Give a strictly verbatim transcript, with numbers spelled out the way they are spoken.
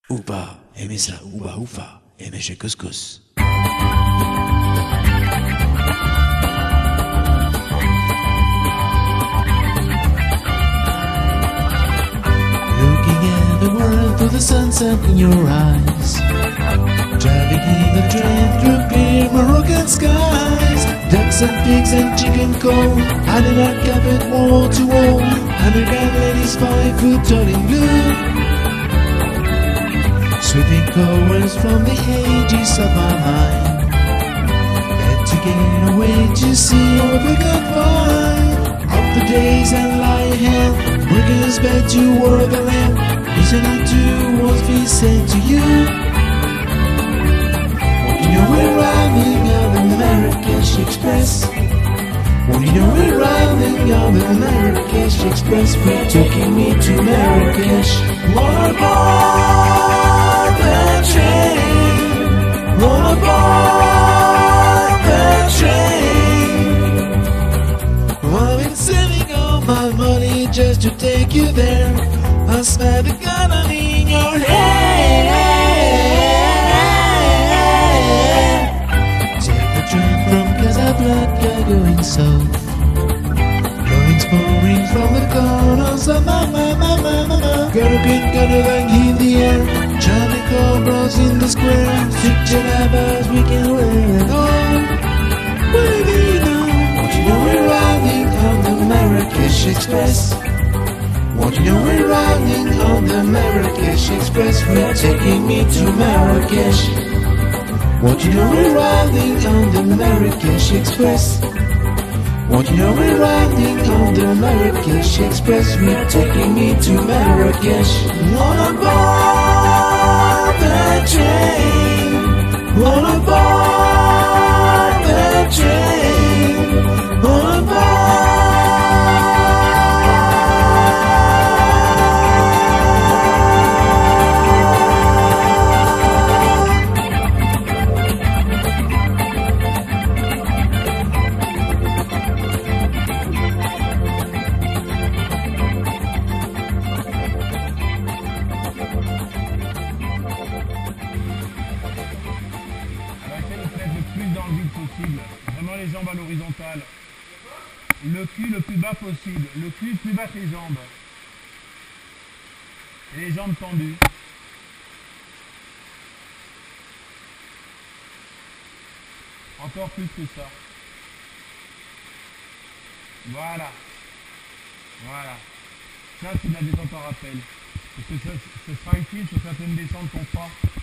Oupa, aimez ça, ouba oufa, aimez chez couscous. Looking at the world through the sunset in your eyes, driving in the train through clear Moroccan skies, ducks and pigs and chicken cold, hiding our carpet wall to wall, underground ladies five foot tall in blue, sweeping chorus from the ages of our mind, and to gain a way to see what we can find. Of the days that lie ahead, working us back to work the land, listening to what we said to you. What you know we're riding on the Marrakesh Express. What you know we're riding on the Marrakesh Express. We're taking me to Marrakesh. Wanna board the train? Wanna board the train? Well, I've been saving all my money just to take you there. I spent the gun in your head. Take the train from Casablanca going south, blowing pouring from the corners of my, my, my, my, my, my. Got a green caravan in the air, charming cobras in the square, six jalabas we can wear it all. Baby, now, what you know we're riding on the Marrakesh Express. What you know we're riding on the Marrakesh Express. We're taking me to Marrakesh. What you know we're riding on the Marrakesh Express. What you know we're riding on the Marrakesh Express. We're taking me to Marrakesh. Wanna board the train? Wanna board the train? Wanna board? Possible, vraiment les jambes à l'horizontale, le cul le plus bas possible, le cul plus bas que les jambes, et les jambes tendues. Encore plus que ça. Voilà. Voilà. Ça c'est de la détente en rappel. Parce que ce, ce sera utile sur certaines descentes qu'on fera.